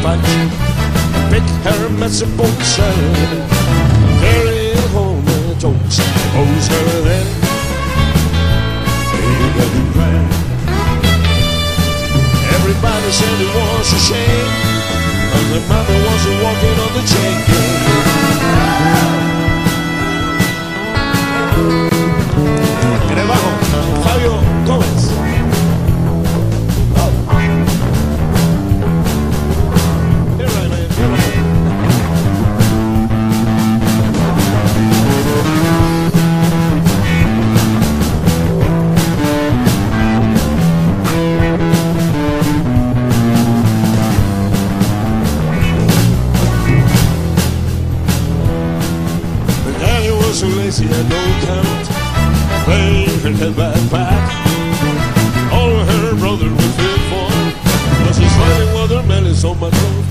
fudge, pick her messy salad, carry it home and toast, pose her then. Baby got me crying. Everybody said it was a shame, 'cause the mother wasn't walking on the chain gang. En el bajo, Fabio Gómez. So lazy and no count, playing her head back. All her brother would feel for was just fighting while their man is so much.